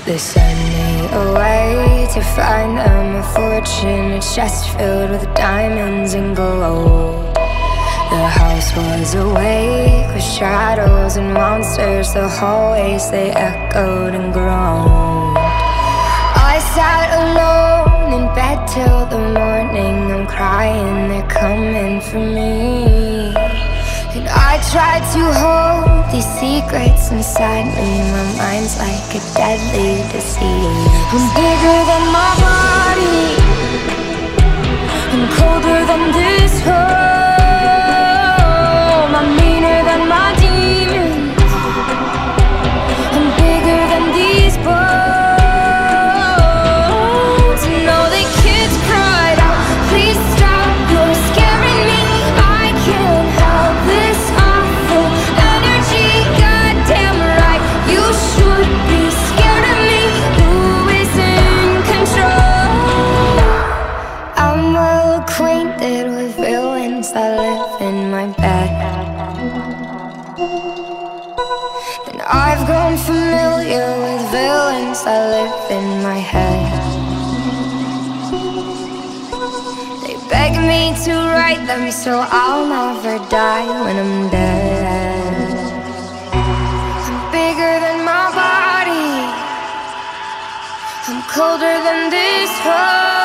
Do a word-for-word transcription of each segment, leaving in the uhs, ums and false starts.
They send me away to find them a fortune, a chest filled with diamonds and gold. The house was awake with shadows and monsters. The hallways, they echoed and groaned. I sat alone in bed till the morning. I'm crying, they're coming for me. And I tried to hold these secrets inside me. My mind's like a deadly disease. I'm bigger than my body, I'm colder than this home. I'm meaner than my demons, I'm bigger than these bones. And all the kids cried out, please stop, you're scaring me. I can't help this awful energy. Goddamn right, you should be scared of me. Who is in control? I'm well acquainted with villains that live in my bed, and I've grown familiar with villains that live in my head. They beg me to write them so I'll never die when I'm dead. I'm bigger than my body, I'm colder than this home.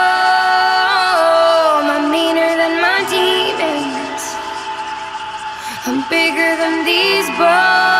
I'm meaner than my demons, I'm bigger than these bones.